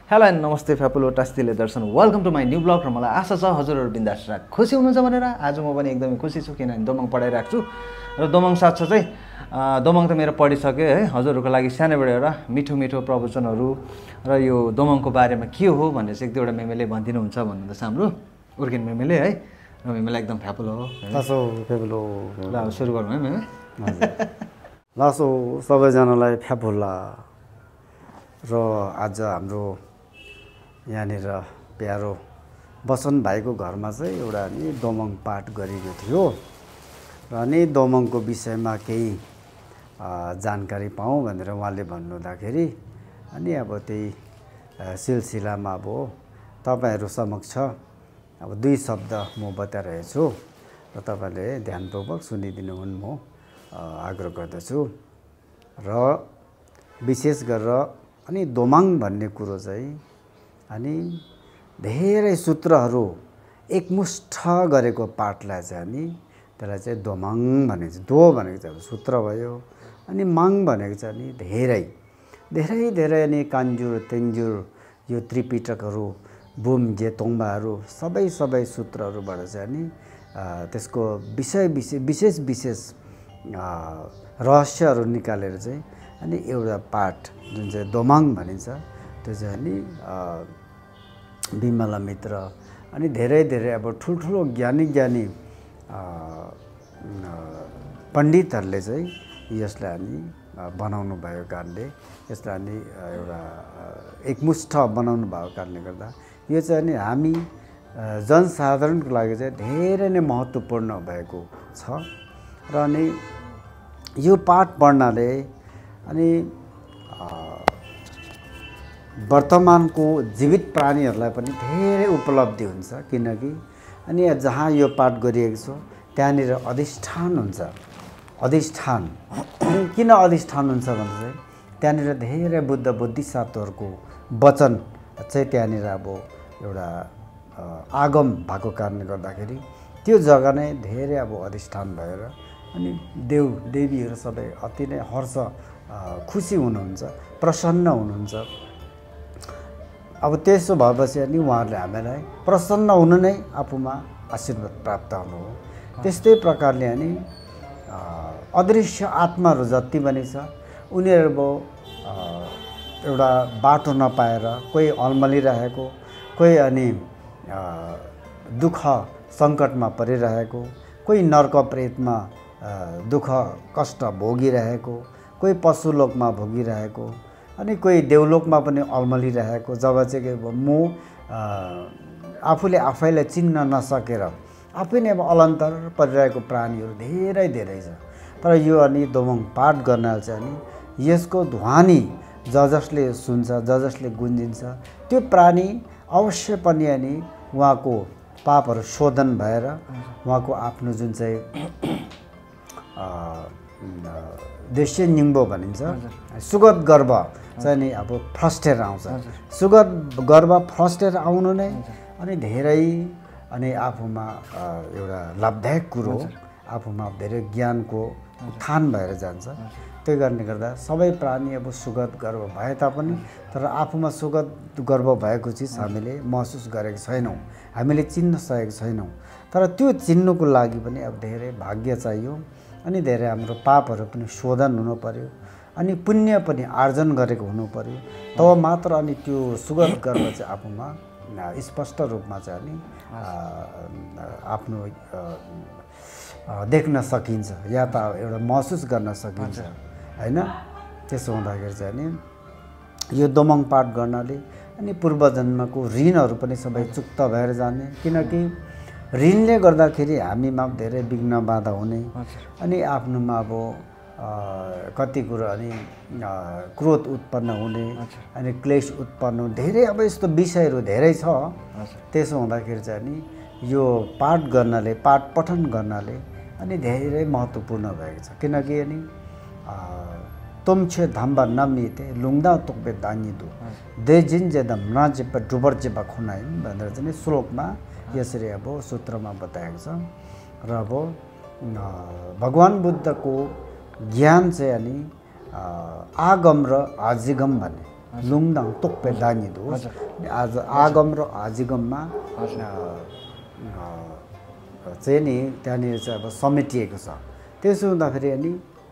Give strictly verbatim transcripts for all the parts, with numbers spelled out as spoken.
Hello and नमस्ते फ्यापुलो टास्तिले दर्शन welcome to my new blog र मलाई आशा छ हजुरहरू बिन्दास र खुसी हुनुहुन्छ भनेर आज म पनि एकदमै खुसी छु किनभने दोमङ पढाइरहेको छु र दोमङ साथसाथै दोमङ त मेरो पढिसकेँ है। हजुरहरूको लागि सानोबाट एउटा मिठो मिठो प्रवचनहरू र यो दोमङको बारेमा के हो भनेर चाहिँ एक दुईवटा मेमेले भनिदिनुहुन्छ भन्नुहुँदैछ हाम्रो उर्किन मेमेले है। र मेमेलाई एकदम फ्यापुलो हो लासो फ्यापुलो ल अब सुरु गरौँ है मेमे। लासो सबैजनालाई फ्यापुला र आज हाम्रो यहाँनिर प्यारो बसन्त भाइको घरमा चाहिँ एउटा नि दोमङ पाठ गरिएको थियो र अनि दोमङको विषयमा केही जानकारी पाऊँ भनेर उहाँले भन्नुहुँदाखेरि अनि अब त्यही सिलसिलामा अब तपाईँहरू समक्ष अब दुई शब्द म बताइरहेछु र तपाईँले ध्यानपूर्वक सुनिदिनु हुन् म आग्रह गर्दछु। र विशेष गरेर अनि दोमङ भन्ने कुरो चाहिँ अनि धेरै सूत्रहरू एकमुष्ट गरेको पाठलाई चाहिँ अनि त्यसलाई चाहिँ दोमङ भनेको चाहिँ दो भनेको चाहिँ सूत्र भयो अनि माङ भनेको चाहिँ अनि धेरै धेरै धेरै अनि कान्जुर तेन्जुर यो त्रिपिटकहरू बुम जेतोङबाहरू सबै सबै सूत्रहरूबाट चाहिँ अनि त्यसको विषय विशेष विशेष विशेष रहस्यहरू निकालेर चाहिँ अनि एउटा पाठ जुन चाहिँ दोमङ भनिन्छ त्यो चाहिँ अनि बिमला मित्र अनि धेरै धेरै अब ठुल्ठुलो ज्ञानी ज्ञानी पण्डितहरूले चाहिँ यसलाई अनि बनाउनु भएको कारणले यसलाई अनि एउटा एकमुष्ट बनाउनु भएको कारणले गर्दा यो चाहिँ अनि हामी जनसाधारणको लागि चाहिँ धेरै नै महत्त्वपूर्ण भएको छ। र अनि यो पाठ पढ्नाले अनि वर्तमानको जीवित प्राणीहरूलाई पनि धेरै उपलब्धि हुन्छ किनकि अनि जहाँ यो पाठ गरिएको छ त्यहाँनिर अधिष्ठान हुन्छ। अधिष्ठान अनि किन अधिष्ठान हुन्छ भने चाहिँ त्यहाँनिर धेरै बुद्ध बोधिसत्वहरूको वचन चाहिँ त्यहाँनिर अब एउटा आगम भएको कारणले गर्दाखेरि त्यो जग्गा नै धेरै अब अधिष्ठान भएर अनि देव देवीहरू सबै अति नै हर्ष खुसी हुनुहुन्छ, प्रसन्न हुनुहुन्छ। अब त्यसो भएपछि अनि उहाँहरूले हामीलाई प्रसन्न हुनु नै आफूमा आशीर्वाद प्राप्त हुनु हो। त्यस्तै प्रकारले अनि अदृश्य आत्माहरू जति पनि छ उनीहरू अब एउटा बाटो नपाएर कोही अल्मलिरहेको, कोही अनि दुःख सङ्कटमा परिरहेको, कोही नर्क प्रेतमा दुःख कष्ट भोगिरहेको, कोही पशुलोकमा भोगिरहेको अनि कोही देवलोकमा पनि अल्मलिरहेको। जब चाहिँ म आफूले आफैलाई चिन्न नसकेर आफै नै अब अलन्तर परिरहेको प्राणीहरू धेरै धेरै छ। तर यो अनि दोमङ पाठ गर्नाले चाहिँ अनि यसको ध्वनि ज जसले सुन्छ, ज जसले गुन्जिन्छ त्यो प्राणी अवश्य पनि अनि उहाँको पापहरू शोधन भएर उहाँको आफ्नो जुन चाहिँ देश्य निम्बो भनिन्छ सुगत गर्भ चाहिँ नि अब फस्टेर आउँछ। सुगत गर्भ फस्टेर आउनु नै अनि धेरै अनि आफूमा एउटा लाभदायक कुरो हो, आफूमा धेरै ज्ञानको उत्थान भएर जान्छ। त्यो कारणले गर्दा सबै प्राणी अब सुगत गर्भ भए तापनि तर आफूमा सुगत गर्भ भएको चिज हामीले महसुस गरेको छैनौँ, हामीले चिन्न सकेको छैनौँ। तर त्यो चिन्नुको लागि पनि अब धेरै भाग्य चाहियो अनि धेरै हाम्रो पापहरू पनि शोधन हुनु पर्यो अनि पुण्य पनि आर्जन गरेको हुनु पर्यो। तब मात्र अनि त्यो सुगत गर्भ चाहिँ आफूमा स्पष्ट रूपमा चाहिँ अनि आफ्नो देख्न सकिन्छ या त एउटा महसुस गर्न सकिन्छ हैन। त्यसो हुँदाखेरि चाहिँ अनि यो दोमङ पाठ गर्नाले अनि पूर्वजन्मको ऋणहरू पनि सबै चुक्त भएर जाने किनकि ऋणले गर्दाखेरि हामीमा धेरै विघ्न बाधा हुने अनि आफ्नोमा अब कति कुरा अनि क्रोध उत्पन्न हुने अनि क्लेश उत्पन्न हुने धेरै अब यस्तो विषयहरू धेरै छ। त्यसो हुँदाखेरि चाहिँ अनि यो पाठ गर्नाले पाठ पठन गर्नाले अनि धेरै महत्त्वपूर्ण भएको छ किनकि अनि तोम्छे धाम्बा नमिते लुङदा तोक्बे दानिदो देजिन जेदम नजेप डुबर जेबा खुनाइम भनेर चाहिँ श्लोकमा यसरी अब सूत्रमा बताएको छ। र अब भगवान बुद्धको ज्ञान चाहिँ अनि आगम र आजिगम भन्ने लुङदाङ तोक्पे दानी दोष आज आगम र आजिगममा चाहिँ नि त्यहाँनिर चाहिँ अब समेटिएको छ। त्यसो हुँदाखेरि अनि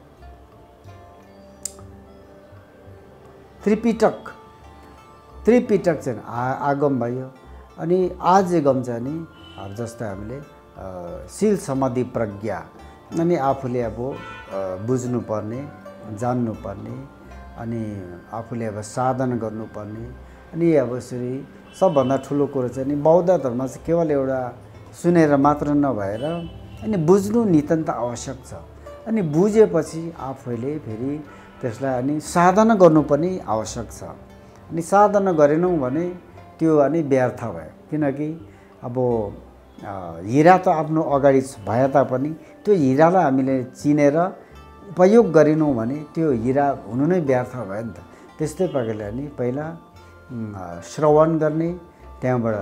त्रिपिटक त्रिपिटक चाहिँ आ आगम भयो अनि आजिगम चाहिँ नि अब जस्तै हामीले शील समाधि प्रज्ञा अनि आफूले अब बुझ्नुपर्ने जान्नुपर्ने अनि आफूले अब साधन गर्नुपर्ने अनि अब यसरी सबभन्दा ठुलो कुरो चाहिँ नि बौद्ध धर्म चाहिँ केवल एउटा सुनेर मात्र नभएर अनि बुझ्नु नितान्त आवश्यक छ। अनि बुझेपछि आफूले फेरि त्यसलाई अनि साधना गर्नु पनि आवश्यक छ। अनि साधना गरेनौँ भने त्यो अनि व्यर्थ भयो, किनकि अब हिरा त आफ्नो अगाडि भए तापनि त्यो हिरालाई हामीले चिनेर उपयोग गरेनौँ भने त्यो हिरा हुनु नै व्यर्थ भयो नि त। त्यस्तै प्रकारले अनि पहिला श्रवण गर्ने, त्यहाँबाट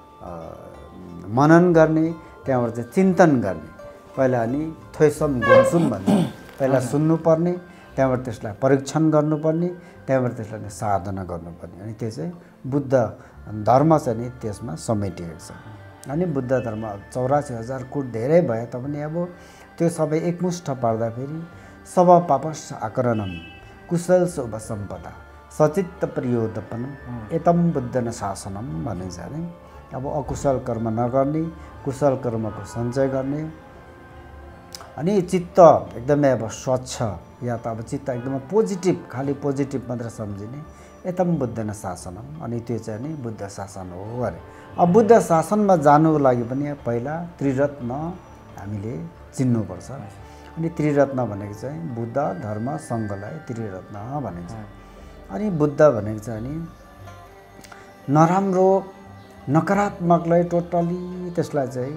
मनन गर्ने, त्यहाँबाट चाहिँ चिन्तन गर्ने। पहिला अनि थोइसम गोन्सुम भन्ने पहिला सुन्नुपर्ने, त्यहाँबाट त्यसलाई परीक्षण गर्नुपर्ने, त्यहाँबाट त्यसलाई साधना गर्नुपर्ने। अनि त्यो चाहिँ बुद्ध धर्म चाहिँ नि त्यसमा समेटिएको छ। अनि बुद्ध धर्म चौरासी हजार कोट धेरै भए तापनि अब त्यो सबै एकमुष्ट पार्दाखेरि सब पापस आकरणम कुशल शुभ सम्पदा सचित्त प्रयोदपनम एतम बुद्ध न शासनम भनिन्छ नि। अब अकुशल कर्म नगर्ने, कुशल कर्मको सञ्चय गर्ने अनि चित्त एकदमै अब स्वच्छ या त अब चित्त एकदमै पोजिटिभ, खालि पोजिटिभ मात्र सम्झिने एतम बुद्ध न शासनम। अनि त्यो चाहिँ नि बुद्ध शासन हो अरे। अब बुद्ध शासनमा जानुको लागि पनि पहिला त्रिरत्न हामीले चिन्नुपर्छ। अनि त्रिरत्न भनेको चाहिँ बुद्ध धर्म सङ्घलाई त्रिरत्न भनिन्छ। अनि बुद्ध भनेको चाहिँ नि नराम्रो नकारात्मकलाई टोटली त्यसलाई चाहिँ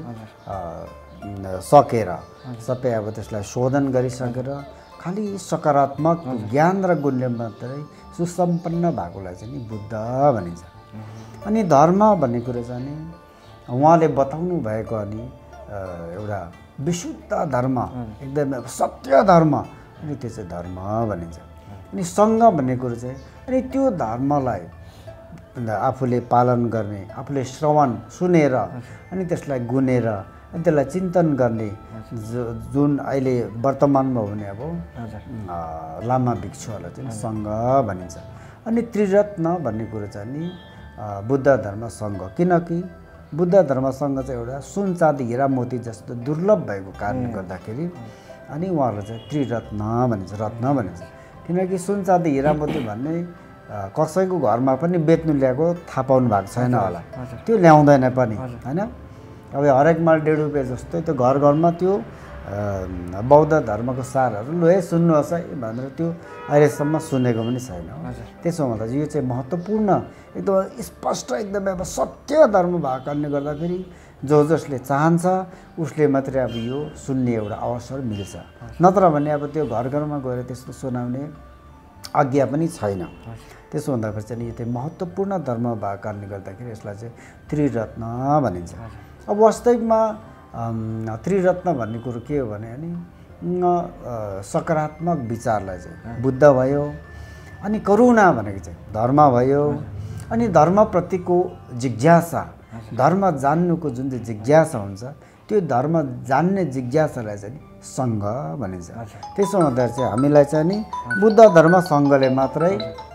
सकेर सबै अब त्यसलाई शोधन गरिसकेर खालि सकारात्मक ज्ञान र गुणले मात्रै सुसम्पन्न भएकोलाई चाहिँ नि बुद्ध भनिन्छ। अनि धर्म भन्ने कुरो चाहिँ नि उहाँले बताउनु भएको अनि एउटा विशुद्ध धर्म, एकदमै सत्य धर्म, अनि त्यो चाहिँ धर्म भनिन्छ। अनि सङ्घ भन्ने कुरो चाहिँ अनि त्यो धर्मलाई आफूले पालन गर्ने, आफूले श्रवण सुनेर अनि त्यसलाई गुनेर अनि त्यसलाई चिन्तन गर्ने, जुन अहिले वर्तमानमा हुने अब लामा भिक्षुहरूलाई चाहिँ सङ्घ भनिन्छ। अनि त्रिरत्न भन्ने कुरो चाहिँ नि बुद्ध धर्म सङ्घ, किनकि बुद्ध धर्म सङ्घ चाहिँ एउटा सुन चाँदी हिरा मोती जस्तो दुर्लभ भएको कारणले गर्दाखेरि अनि उहाँहरूलाई चाहिँ त्रिरत्न भनिन्छ, रत्न भनिन्छ। किनकि सुन चाँदी हिरा मोती भन्ने कसैको घरमा पनि बेच्नु ल्याएको थाहा पाउनु भएको छैन होला, त्यो ल्याउँदैन पनि होइन। अब हरेक माल डेढ रुपियाँ जस्तो त्यो घर घरमा त्यो बौद्ध धर्मको सारहरू लु है सुन्नुहोस् है भनेर त्यो अहिलेसम्म सुनेको पनि छैन। त्यसो हुँदा यो चाहिँ महत्त्वपूर्ण एकदम स्पष्ट एकदमै अब सत्य धर्म भएको कारणले गर्दाखेरि जो जसले चाहन्छ उसले मात्रै अब यो सुन्ने एउटा अवसर मिल्छ। नत्र भने अब त्यो घर घरमा गएर त्यस्तो सुनाउने आज्ञा पनि छैन। त्यसो हुँदाखेरि चाहिँ यो चाहिँ महत्त्वपूर्ण धर्म भएको कारणले गर्दाखेरि यसलाई चाहिँ त्रिरत्न भनिन्छ। अब वास्तविकमा त्रिरत्न भन्ने कुरो के हो भने अनि सकारात्मक विचारलाई चाहिँ बुद्ध भयो, अनि करुणा भनेको चाहिँ धर्म भयो, अनि धर्मप्रतिको जिज्ञासा, धर्म जान्नुको जुन चाहिँ जिज्ञासा हुन्छ त्यो धर्म जान्ने जिज्ञासालाई चाहिँ सङ्घ भनिन्छ। त्यसो हुँदा चाहिँ हामीलाई चाहिँ नि बुद्ध धर्म सङ्घले मात्रै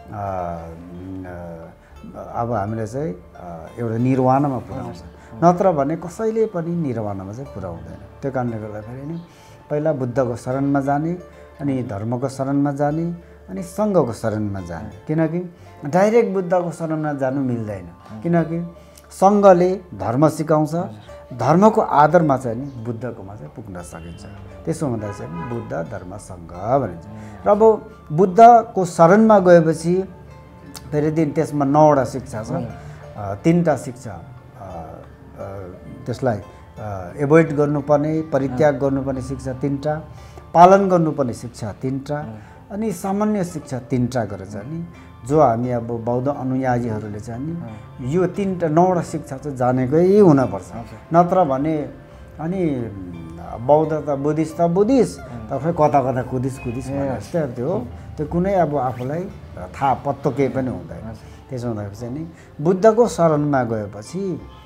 अब हामीलाई चाहिँ एउटा निर्वाणमा पुर्याउँछ, नत्र भने कसैले पनि निर्वाणमा चाहिँ पुर्याउँदैन। त्यो कारणले गर्दाखेरि नि पहिला बुद्धको शरणमा जाने, अनि धर्मको शरणमा जाने, अनि सङ्घको शरणमा जाने। किनकि डाइरेक्ट बुद्धको शरणमा जानु मिल्दैन, किनकि सङ्घले धर्म सिकाउँछ, धर्मको आधारमा चाहिँ नि बुद्धकोमा चाहिँ पुग्न सकिन्छ। त्यसो हुँदा चाहिँ बुद्ध धर्म सङ्घ भनिन्छ। र अब बुद्धको शरणमा गएपछि फेरि दिन त्यसमा नौवटा शिक्षा छ, तिनवटा शिक्षा त्यसलाई एभोइड गर्नुपर्ने, परित्याग गर्नुपर्ने शिक्षा तिनवटा, पालन गर्नुपर्ने शिक्षा तिनवटा, अनि सामान्य शिक्षा तिनवटा गरेर चाहिँ नि जो हामी अब बौद्ध अनुयायीहरूले चाहिँ नि यो तिनवटा नौवटा शिक्षा चाहिँ जानेकै हुनपर्छ। नत्र भने अनि बौद्ध त बुद्धिस्ट त बुद्धिस्ट तपाईँ कता कता कुदिस कुदिस जस्तै त्यो त्यो कुनै अब आफूलाई थाहा पत्तो केही पनि हुँदैन। त्यसो हुँदाखेरि चाहिँ नि बुद्धको शरणमा गएपछि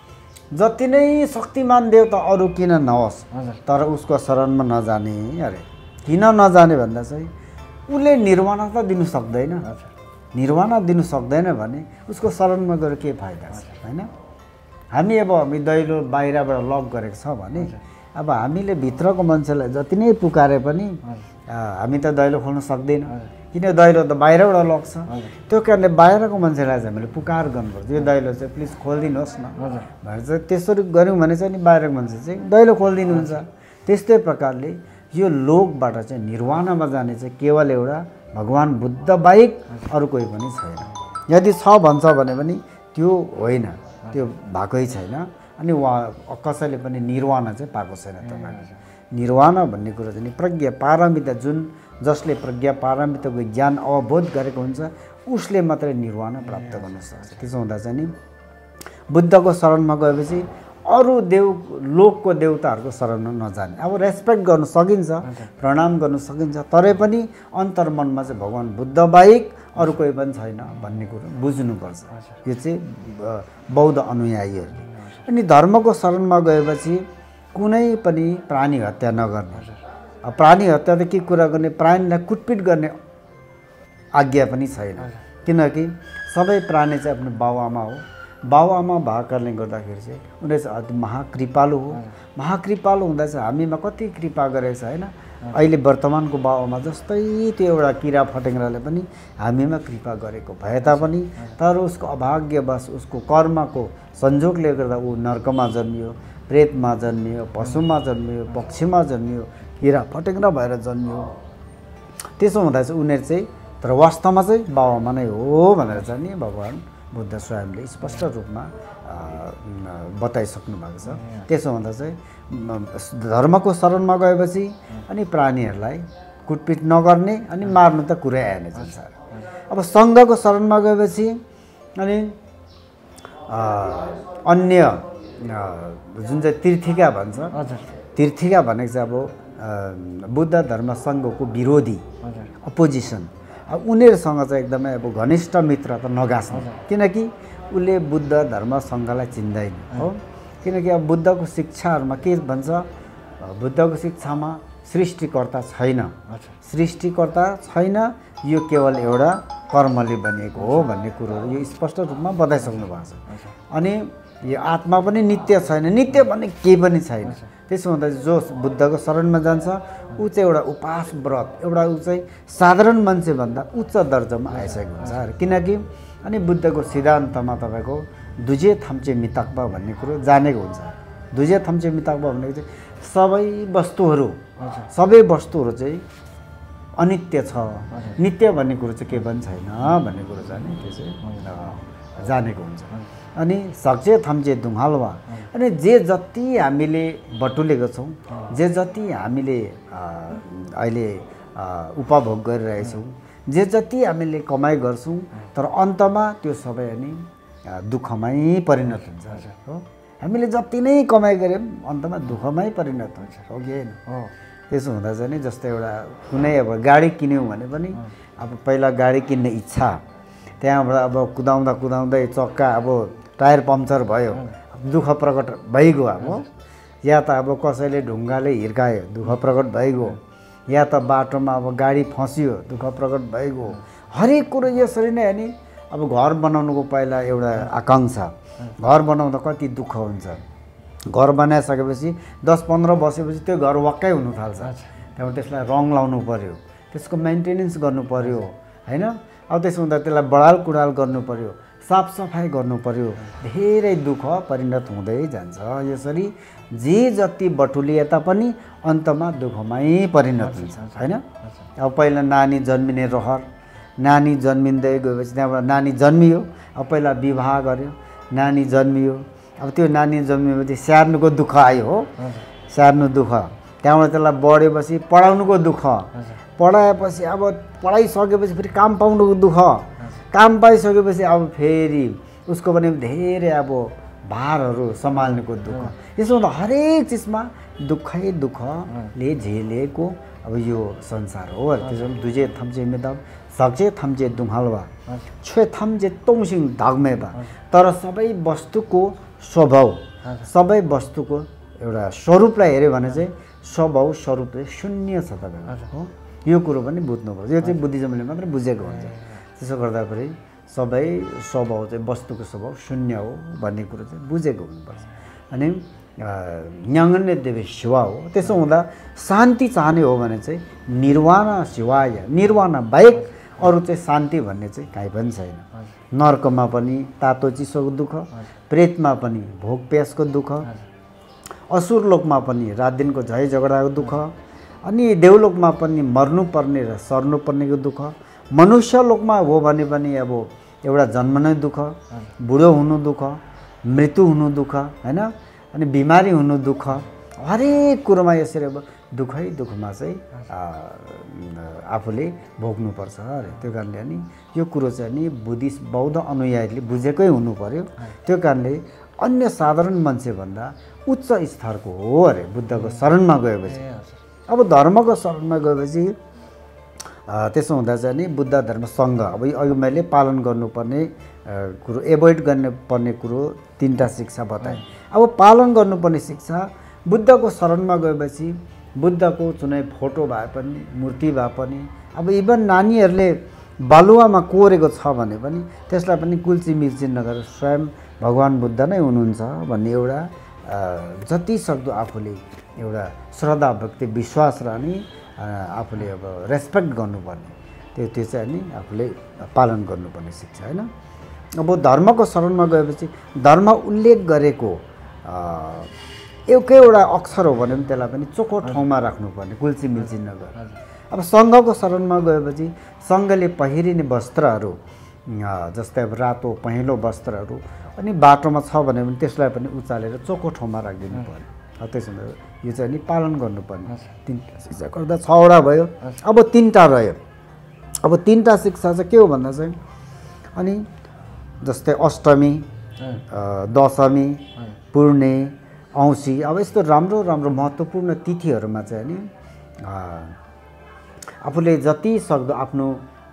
जति नै शक्तिमान देवता अरू किन नहोस् तर उसको शरणमा नजाने अरे किन नजाने भन्दा चाहिँ उसले निर्वाणा त दिनु सक्दैन। निर्वाणा दिनु सक्दैन भने उसको शरणमा गएर के फाइदा छ हैन। हामी अब हामी दैलो बाहिरबाट लक गरेको छ भने अब हामीले भित्रको मान्छेलाई जति नै पुकारे पनि हामी त दैलो खोल्न सक्दैनौँ किन दैलो त बाहिरबाट लक छ। त्यो कारणले बाहिरको मान्छेलाई चाहिँ हामीले पुकार गर्नुपर्छ यो दैलो चाहिँ प्लिज खोलिदिनुहोस् न भनेर चाहिँ त्यसरी गऱ्यौँ भने चाहिँ नि बाहिरको मान्छे चाहिँ दैलो खोलिदिनुहुन्छ। त्यस्तै प्रकारले यो लोकबाट चाहिँ निर्वाणमा जाने चाहिँ केवल एउटा भगवान् बुद्ध बाहेक अरू कोही पनि छैन। यदि छ भन्छ भने पनि त्यो होइन, त्यो भएकै छैन। अनि उहाँ कसैले पनि निर्वाणा चाहिँ पाएको छैन। तपाईँले निर्वाणा भन्ने कुरो चाहिँ प्रज्ञा पारमिता जुन जसले प्रज्ञा पारमिताको ज्ञान अवबोध गरेको हुन्छ उसले मात्रै निर्वाणा प्राप्त गर्न सक्छ। त्यसो हुँदा चाहिँ नि बुद्धको शरणमा गएपछि अरू देव लोकको देवताहरूको शरणमा नजाने। अब रेस्पेक्ट गर्न सकिन्छ, प्रणाम गर्न सकिन्छ, तरै पनि अन्तर्मनमा चाहिँ भगवान् बुद्ध बाहेक अरू कोही पनि छैन भन्ने कुरो बुझ्नुपर्छ। यो चाहिँ बौद्ध अनुयायीहरूले। अनि धर्मको शरणमा गएपछि कुनै पनि प्राणी हत्या नगर्ने। प्राणी हत्या त के कुरा गर्ने, प्राणीलाई कुटपिट गर्ने आज्ञा पनि छैन। किनकि सबै प्राणी चाहिँ आफ्नो बाउआमा हो। बाउआमा भएको कारणले गर्दाखेरि चाहिँ उनीहरू चाहिँ महाकृपालु हो। महाकृपालु हुँदा चाहिँ हामीमा कति कृपा गरेको छ होइन। अहिले वर्तमानको बाउआमा जस्तै त्यो एउटा किरा फटेङ्ग्राले पनि हामीमा कृपा गरेको भए तापनि तर उसको अभाग्यवश उसको कर्मको संयोगले गर्दा ऊ नर्कमा जन्मियो, प्रेतमा जन्मियो, पशुमा जन्मियो, पक्षीमा जन्मियो, किरा फटेङ्ग्रा भएर जन्मियो। त्यसो हुँदा चाहिँ उनीहरू चाहिँ तर वास्तवमा चाहिँ बाउआमा नै हो भनेर चाहिँ नि भगवान् बुद्ध स्वयंले स्पष्ट रूपमा बताइसक्नु भएको छ। त्यसो हुँदा चाहिँ धर्मको शरणमा गएपछि अनि प्राणीहरूलाई कुटपिट नगर्ने अनि मार्नु त कुरै आएन संसार। अब सङ्घको शरणमा गएपछि अनि अन्य जुन चाहिँ तीर्थिका भन्छ, तीर्थिका भनेको चाहिँ अब बुद्ध धर्म सङ्घको विरोधी अपोजिसन। अब उनीहरूसँग चाहिँ एकदमै अब घनिष्ठ मित्र त नगाँच्नु किनकि उसले बुद्ध धर्म सङ्घलाई चिन्दैन हो। किनकि अब बुद्धको शिक्षाहरूमा के भन्छ, बुद्धको शिक्षामा सृष्टिकर्ता छैन, सृष्टिकर्ता छैन, यो केवल एउटा कर्मले बनिएको हो भन्ने कुरोहरू यो स्पष्ट रूपमा बताइसक्नु भएको छ। अनि यो आत्मा पनि नित्य छैन, नित्य भन्ने केही पनि छैन। त्यसो हुँदा जो बुद्धको शरणमा जान्छ ऊ चाहिँ एउटा उपास व्रत एउटा ऊ चाहिँ साधारण मान्छेभन्दा उच्च दर्जामा आइसकेको हुन्छ। किनकि अनि बुद्धको सिद्धान्तमा तपाईँको दुजे थाम्चे मिताक्पा भन्ने कुरो जानेको हुन्छ। दुजे थाम्चे मिताक्पा भनेको चाहिँ सबै वस्तुहरू सबै वस्तुहरू चाहिँ अनित्य छ, नित्य भन्ने कुरो चाहिँ केही पनि छैन भन्ने कुरो जाने त्यो चाहिँ जानेको हुन्छ। अनि सक्चे थाम्चे दुङ्हालवा अनि जे जति हामीले बटुलेको छौँ, जे जति हामीले अहिले उपभोग गरिरहेछौँ, जे जति हामीले कमाइ गर्छौँ तर अन्तमा त्यो सबै अनि दुःखमै परिणत हुन्छ हो। हामीले जति नै कमाइ गऱ्यौँ अन्तमा दुःखमै परिणत हुन्छ हो कि होइन हो। त्यसो हुँदा चाहिँ नि जस्तै एउटा कुनै अब गाडी किन्यौँ भने पनि अब पहिला गाडी किन्ने इच्छा, त्यहाँबाट अब कुदाउँदा कुदाउँदै चक्का अब टायर पम्चर भयो दुःख प्रकट भइगयो अब, या त अब कसैले ढुङ्गाले हिर्कायो दुःख प्रकट भइगयो, या त बाटोमा अब गाडी फस्यो दुःख प्रकट भइगयो। हरेक कुरो यसरी नै अनि अब घर बनाउनुको पहिला एउटा आकाङ्क्षा, घर बनाउँदा कति दुःख हुन्छ। घर बनाइसकेपछि दस पन्ध्र बसेपछि त्यो घर वाक्कै हुनु थाल्छ। त्यहाँबाट त्यसलाई रङ लाउनु पऱ्यो, त्यसको मेन्टेनेन्स गर्नु पऱ्यो होइन। अब त्यसो हुँदा त्यसलाई बढाल कुडाल गर्नु पऱ्यो, साफसफाइ गर्नु पऱ्यो, धेरै दुःख परिणत हुँदै जान्छ। यसरी जे जति बटुलिए तापनि अन्तमा दुःखमै परिणत हुन्छ होइन। अब पहिला नानी जन्मिने रहर, नानी जन्मिँदै गएपछि त्यहाँबाट नानी जन्मियो, अब पहिला विवाह गर्यो, नानी जन्मियो, अब त्यो नानी जन्मिएपछि स्याहार्नुको दुःख आयो हो, स्याहार्नु दुःख, त्यहाँबाट त्यसलाई बढेपछि पढाउनुको दुःख, पढाएपछि अब पढाइसकेपछि फेरि काम पाउनुको दुःख, काम पाइसकेपछि अब फेरि उसको पनि धेरै अब भारहरू सम्हाल्नुको दुःख। यसो हुँदा हरेक चिजमा दुःखै दुःखले झेलेको अब यो संसार हो। त्यसो दुजे थम्चे मेदाब झक्चे थम्चे दुहालवा छे थम्चे तोङसिङ धाग्मेबा तर सबै वस्तुको स्वभाव सबै वस्तुको एउटा स्वरूपलाई हेऱ्यो भने चाहिँ स्वभाव स्वरूप चाहिँ शून्य छ तपाईको हो यो कुरो पनि बुझ्नुपर्छ यो चाहिँ बुद्धिज्मले मात्र बुझेको हुन्छ त्यसो गर्दाखेरि सबै स्वभाव चाहिँ वस्तुको स्वभाव शून्य हो भन्ने कुरो चाहिँ बुझेको हुनुपर्छ अनि न्याङ्गन्य देवी शिवा हो त्यसो हुँदा शान्ति चाहने हो भने चाहिँ निर्वाण शिवाय निर्वाण बाहेक अरू चाहिँ शान्ति भन्ने चाहिँ काहीँ पनि छैन नर्कमा पनि तातो चिसोको दुःख प्रेतमा पनि भोक प्यासको दुःख असुर लोकमा पनि रात दिनको झै झगडाको दुःख अनि देवलोकमा पनि मर्नुपर्ने र सर्नुपर्नेको दुःख मनुष्य लोकमा हो भने पनि अब एउटा जन्म नै दुःख बुढो हुनु दुःख मृत्यु हुनु दुःख हैन अनि बिमारी हुनु दुःख हरेक कुरोमा यसरी अब दुःखै दुःखमा चाहिँ आफूले भोग्नुपर्छ अरे त्यो कारणले अनि यो कुरो चाहिँ नि बुद्धिस्ट बौद्ध अनुयायीले बुझेकै हुनु पर्यो त्यो कारणले अन्य साधारण मान्छेभन्दा उच्च स्तरको हो अरे बुद्धको शरणमा गएपछि अब धर्मको शरणमा गएपछि त्यसो हुँदा चाहिँ नि बुद्ध धर्म सङ्घ अब अघि मैले पालन गर्नुपर्ने कुरो एभोइड गर्नुपर्ने कुरो तीनटा शिक्षा बताएँ अब पालन गर्नुपर्ने शिक्षा बुद्धको शरणमा गएपछि बुद्धको कुनै फोटो भए पनि मूर्ति भए पनि अब इभन नानीहरूले बालुवामा कोरेको छ भने पनि त्यसलाई पनि कुल्ची मिल्ची नगरेर स्वयं भगवान् बुद्ध नै हुनुहुन्छ भन्ने एउटा जति सक्दो आफूले एउटा श्रद्धा भक्ति विश्वास र अनि आफूले अब रेस्पेक्ट गर्नुपर्ने त्यो त्यो चाहिँ नि आफूले पालन गर्नुपर्ने शिक्षा हैन अब धर्मको शरणमा गएपछि धर्म उल्लेख गरेको एउटै एउटा अक्षर हो भने पनि त्यसलाई पनि चोखो ठाउँमा राख्नुपर्ने कुल्ची मिल्ची नगर अब सङ्घको शरणमा गएपछि सङ्घले पहिरिने वस्त्रहरू जस्तै अब रातो पहेँलो वस्त्रहरू अनि बाटोमा छ भने पनि त्यसलाई पनि उचालेर चोखो ठाउँमा राखिदिनु पर्यो त्यसो हुँदा यो चाहिँ नि पालन गर्नुपर्ने तिनवटा शिक्षा गर्दा छवटा भयो अब तिनवटा रह्यो अब तिनवटा शिक्षा चाहिँ के हो भन्दा चाहिँ अनि जस्तै अष्टमी दशमी पूर्णे औँसी अब यस्तो राम्रो राम्रो महत्त्वपूर्ण तिथिहरूमा चाहिँ नि आफूले जति सक्दो आफ्नो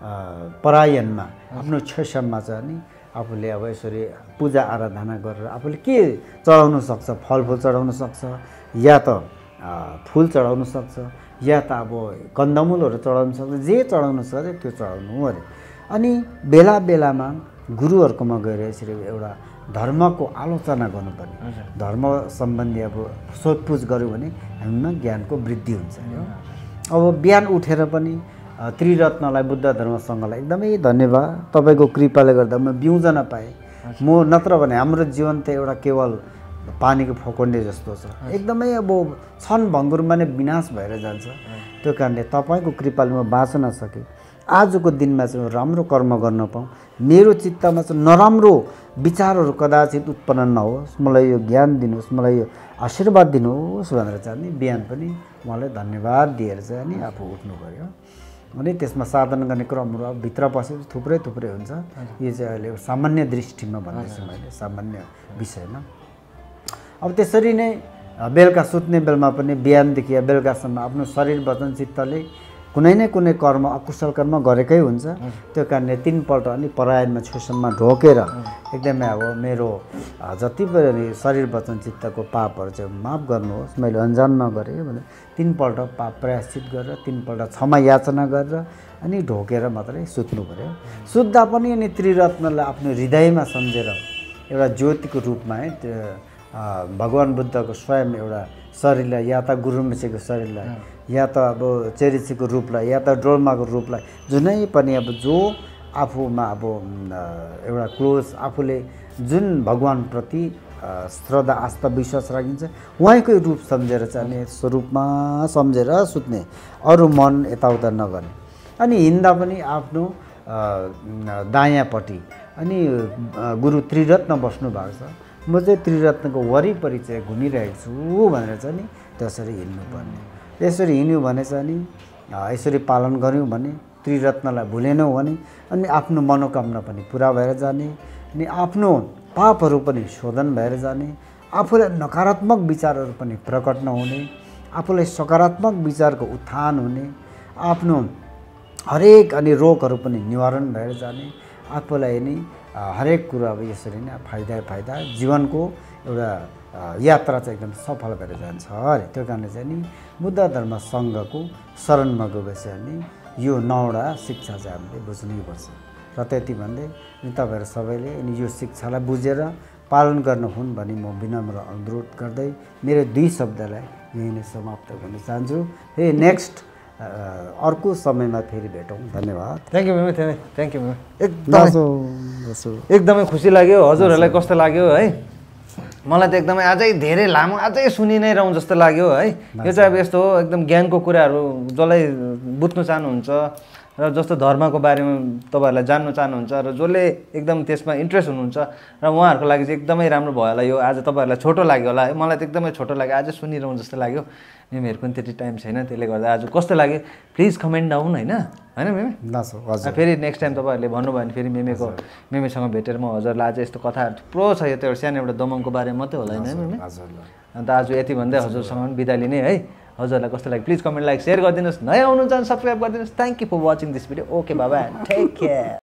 परायणमा आफ्नो क्षेत्रमा चाहिँ नि आफूले अब यसरी पूजा आराधना गरेर आफूले के चढाउन सक्छ फलफुल चढाउन सक्छ या त फुल चढाउन सक्छ या त अब कन्दमूलहरू चढाउन सक्छ जे चढाउन सक्छ त्यो चढाउनु अरे अनि बेला बेलामा गुरुहरूकोमा गएर यसरी एउटा धर्मको आलोचना गर्नुपर्ने धर्म सम्बन्धी अब सोधपुछ गऱ्यो भने हामीमा ज्ञानको वृद्धि हुन्छ अब बिहान उठेर पनि त्रिरत्नलाई बुद्ध धर्म सङ्घलाई एकदमै धन्यवाद तपाईँको कृपाले गर्दा म बिउजन पाएँ म नत्र भने हाम्रो जीवन त एउटा केवल पानीको फोकन्डे जस्तो छ एकदमै अब क्षण भङ्गुरमा नै विनाश भएर जान्छ त्यो कारणले तपाईँको कृपाले म बाँच्न सकेँ आजको दिनमा चाहिँ राम्रो कर्म गर्न पाऊँ मेरो चित्तमा चाहिँ नराम्रो विचारहरू कदाचित उत्पन्न नहोस् मलाई यो ज्ञान दिनुहोस् मलाई यो आशीर्वाद दिनुहोस् भनेर चाहिँ नि बिहान पनि उहाँलाई धन्यवाद दिएर चाहिँ नि आफू उठ्नु पर्यो अनि त्यसमा साधना गर्ने क्रमहरू अब भित्र पसेपछि थुप्रै थुप्रै हुन्छ यो चाहिँ अहिले सामान्य दृष्टिमा भन्दैछु मैले सामान्य विषयमा अब त्यसरी नै बेलुका सुत्ने बेलामा पनि बिहानदेखि बेलुकासम्म आफ्नो शरीर वचन चित्तले कुनै न कुनै कर्म अकुशल कर्म गरेकै हुन्छ त्यो कारणले तीनपल्ट अनि परायणमा छुसम्म ढोकेर एकदमै अब मेरो जति पनि शरीर वचन चित्तको पापहरू चाहिँ माफ गर्नुहोस् मैले अन्जानमा गरेँ भने तीनपल्ट पाप प्रायश्चित गरेर तीनपल्ट क्षमा याचना गरेर अनि ढोकेर मात्रै सुत्नु पर्यो सुत्दा पनि अनि त्रिरत्नलाई आफ्नो हृदयमा सम्झेर एउटा ज्योतिको रूपमा है भगवान् बुद्धको स्वयं एउटा शरीरलाई या त गुरुमेसीको शरीरलाई या त अब चेरिसीको रूपलाई या त डोल्माको रूपलाई जुनै पनि अब जो आफूमा अब एउटा क्लोज आफूले जुन भगवान्प्रति श्रद्धा आस्था विश्वास राखिन्छ उहाँकै रूप सम्झेर चाहिँ अनि स्वरूपमा सम्झेर सुत्ने अरू मन यताउता नगर्ने अनि हिँड्दा पनि आफ्नो दायाँपट्टि अनि गुरु त्रिरत्न बस्नु भएको छ म चाहिँ त्रिरत्नको वरिपरि चाहिँ घुमिरहेको छु भनेर चाहिँ नि त्यसरी हिँड्नुपर्ने यसरी हिँड्यो भने चाहिँ नि यसरी पालन गऱ्यौँ भने त्रिरत्नलाई भुलेनौँ भने अनि आफ्नो मनोकामना पनि पुरा भएर जाने अनि आफ्नो पापहरू पनि शोधन भएर जाने आफूलाई नकारात्मक विचारहरू पनि प्रकट नहुने आफूलाई सकारात्मक विचारको उत्थान हुने आफ्नो हरेक अनि रोगहरू पनि निवारण भएर जाने, आफूलाई नि हरेक कुरा अब यसरी नै फाइदा फाइदा जीवनको एउटा यात्रा चाहिँ एकदम सफल भएर जान्छ अरे। त्यो कारणले चाहिँ नि बुद्ध धर्म सङ्घको शरणमा गएपछि अनि यो नौवटा शिक्षा चाहिँ हामीले बुझ्नैपर्छ र त्यति भन्दै अनि तपाईँहरू सबैले अनि यो शिक्षालाई बुझेर पालन गर्न हुन् भनी म विनम्र अनुरोध गर्दै मेरो दुई शब्दलाई यही नै समाप्त गर्न चाहन्छु। हे नेक्स्ट अर्को समयमा फेरि भेटौँ। धन्यवाद। Thank you Mimi, thank you Mimi. एकदमै एकदमै खुसी लाग्यो। हजुरहरूलाई कस्तो लाग्यो है? मलाई त एकदमै अझै धेरै लामो अझै सुनि नै रहौँ जस्तो लाग्यो है। यो चाहिँ अब यस्तो हो, एकदम ज्ञानको कुराहरू जसलाई बुझ्नु चाहनुहुन्छ र जस्तो धर्मको बारेमा तपाईँहरूलाई जान्नु चाहनुहुन्छ र जसले एकदम त्यसमा इन्ट्रेस्ट हुनुहुन्छ र उहाँहरूको लागि चाहिँ एकदमै राम्रो भयो होला। यो आज तपाईँहरूलाई छोटो लाग्यो होला है, मलाई त एकदमै छोटो लाग्यो, आज सुनिरहँ जस्तो लाग्यो। मिमीहरू पनि त्यति टाइम छैन, त्यसले गर्दा आज कस्तो लाग्यो प्लिज कमेन्ट डाउन होइन होइन मिमी? फेरि नेक्स्ट टाइम तपाईँहरूले भन्नुभयो भने फेरि मिमीको मिमीसँग भेटेर म हजुरलाई आज यस्तो कथाहरू थुप्रो छ। यो त एउटा सानो एउटा दोमङको बारेमा मात्रै होला होइन मिमी? अन्त आज यति भन्दै हजुरसँग पनि बिदा लिने है। हजुरलाई कस्तो लाग्यो प्लिज कमेन्ट लाइक सेयर गरिदिनुहोस्। नयाँ आउनुहुन्छ भने सब्सक्राइब गरिदिनुहोस्। Thank you for watching this video. Okay बाबा, टेक केयर।